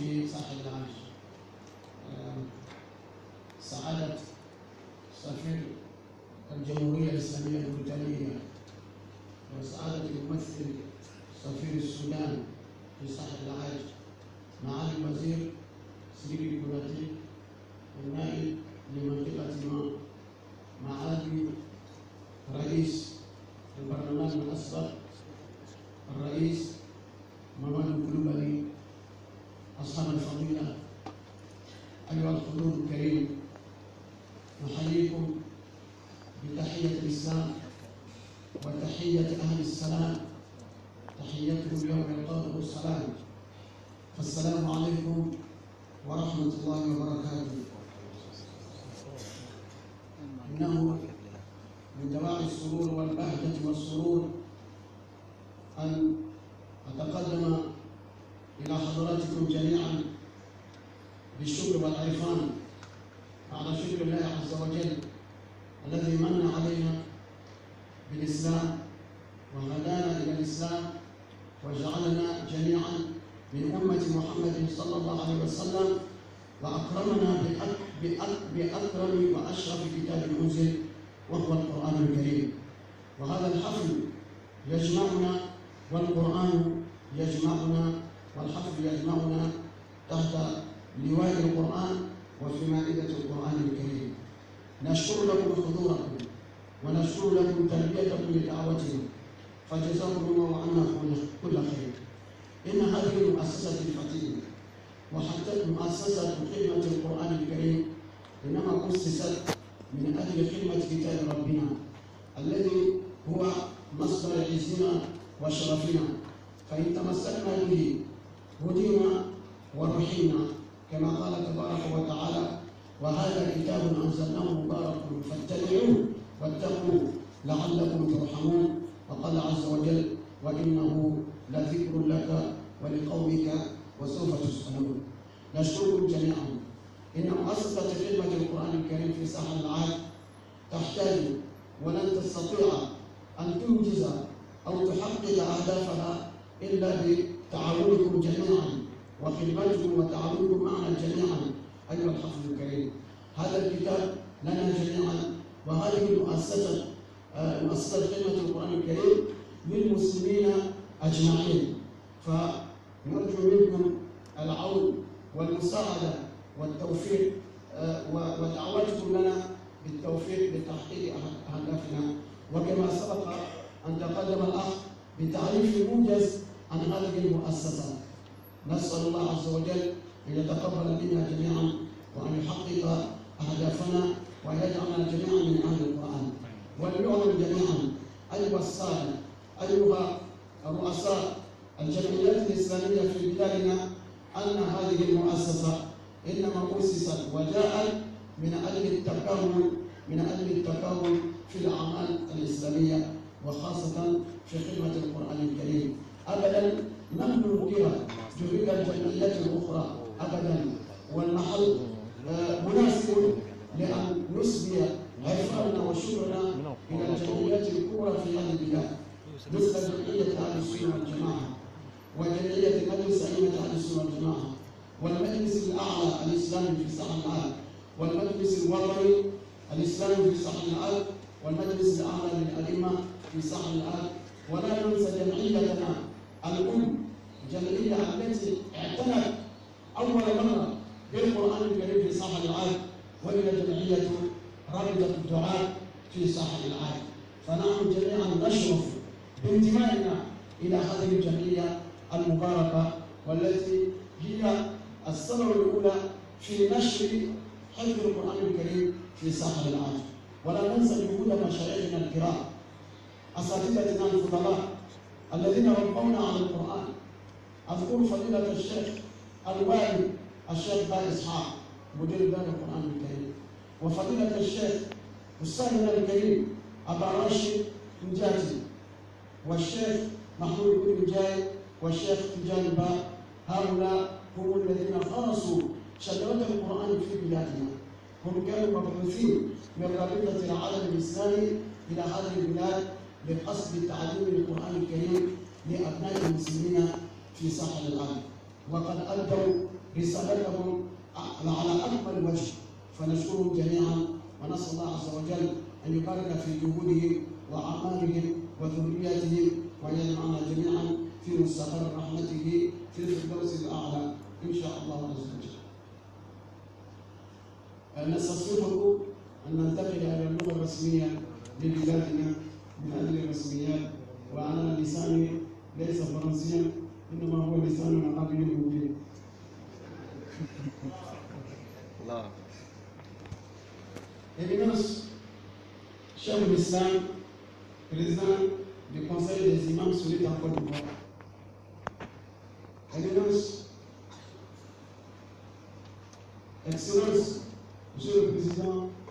في ساحل العاج. سعادة سفير الجمهورية الإسلامية البريطانية وسعادة الممثل سفير السودان في ساحل العاج، معالي الوزير سيدي كوراتي، النائب لمنطقتنا، معالي رئيس البرلمان الأسبق الرئيس محمد الكلوبالي، أصحاب الفضيلة، أيها الحضور الكريم، نحييكم بتحية الإسلام وتحية أهل السلام، تحيتهم يوم يلقونه السلام، فالسلام عليكم ورحمة الله وبركاته. إنه من دواعي السرور والبهجة والسرور أن أتقدم إلى حضراتكم جميعا بالشكر والعرفان على شكر الله عز وجل الذي من علينا بالإسلام وهدانا إلى الإسلام وجعلنا جميعا من أمة محمد صلى الله عليه وسلم، وأكرمنا بأكرم وأشرف كتاب أنزل وهو القرآن الكريم. وهذا الحفل يجمعنا والقرآن يجمعنا والحفل يجمعنا تحت لواء القرآن وفي مائدة القرآن الكريم. نشكر لكم حضوركم ونشكر لكم تلبيتكم لدعوتنا، فجزاكم الله عنا كل خير. إن هذه المؤسسة الفتية وحتى مؤسسة خدمة القرآن الكريم إنما أسست من أجل خدمة كتاب ربنا الذي هو مصدر عزنا وشرفنا، فإن تمسكنا به هدينا ورحينا كما قال تبارك وتعالى: وهذا كتاب أنزلناه مبارك فاتبعوه واتقوه لعلكم ترحمون. وقال عز وجل: وإنه لذكر لك ولقومك وسوف تسألون. نشكركم جميعا. إن مؤسسة خدمة القرآن الكريم في ساحل العاج تحتاج ولن تستطيع أن تنجز أو تحقق أهدافها إلا بتعاونكم جميعا وخدمتكم وتعاونكم معنا جميعا أيها الحفل الكريم. هذا الكتاب لنا جميعا، وهذه المؤسسة مؤسسة خدمة القرآن الكريم للمسلمين أجمعين، فنرجو منكم العون والمساعدة والتوفيق ودعوتكم لنا بالتوفيق لتحقيق أهدافنا. وكما سبق أن تقدم الأخ بتعريف موجز عن هذه المؤسسة، نسأل الله عز وجل أن يتقبل منا جميعا وأن يحقق أهدافنا وأن يجعلنا جميعا من أهل القرآن. ولنعلم جميعا أيها السادة أيها الرؤساء الجمعيات الإسلامية في بلادنا أن هذه المؤسسة إنما أسست وجاءت من أجل التكامل في الأعمال الإسلامية وخاصة في خدمة القرآن الكريم. أبدا لم ننكر جهود الجمعيات الأخرى أبدا، والمحل مناسب لأن نسبي عرفاننا وشكرنا إلى الجمعيات الكبرى في هذه البلاد مثل جمعية أهل السنة والجماعة وجمعية مجلس أئمة أهل السنة والجماعة والمجلس الأعلى الإسلامي في ساحل العاج والمجلس الوطني الإسلامي في ساحل العاج والمجلس الأعلى للأئمة في ساحل العاج. ولا ننسى جمعيتنا الأم، الجمعية التي اعتنت أول مرة بالقرآن الكريم في ساحل العاج، وهي جمعية رابطة الدعاة في ساحل العاج. فنحن جميعا نشرف بانتمائنا إلى هذه الجمعية المباركة والتي هي السبب الأولى في نشر حفظ القرآن الكريم في ساحل العاج. ولا ننسى جهود مشايخنا الكرام أساتذتنا الفضلاء الذين ربونا على القرآن. أذكر فضيلة الشيخ الوالي الشيخ باي إسحاق مدير دار القرآن الكريم، وفضيلة الشيخ أستاذنا الكريم أبا راشد نجاتي، والشيخ محمود بن نجاي، والشيخ تجاني باء. هؤلاء هم الذين خلصوا شجرة القرآن في بلادنا، هم كانوا مبعوثين من رابطة العالم الإسلامي إلى هذه البلاد بقصد تعليم القرآن الكريم لأبناء المسلمين في ساحل العالم. وقد أدوا رسالتهم على أكمل وجه، فنشكرهم جميعا ونسأل الله عز وجل أن يبارك في جهودهم وأعمالهم وذرياتهم ويجمعنا جميعا في مستقر رحمته في الفردوس الأعلى إن شاء الله عز وجل. نستصحبكم أن ننتقل إلى اللغة الرسمية لبلادنا من أجل الرسميات، وعلى لساني ليس فرنسيا إنما هو لسان عربي مبين. الله. Éminence, chef de l'Islam, président du Conseil des imams sunnite en Côte d'Ivoire. Éminence, Excellence, Monsieur le Président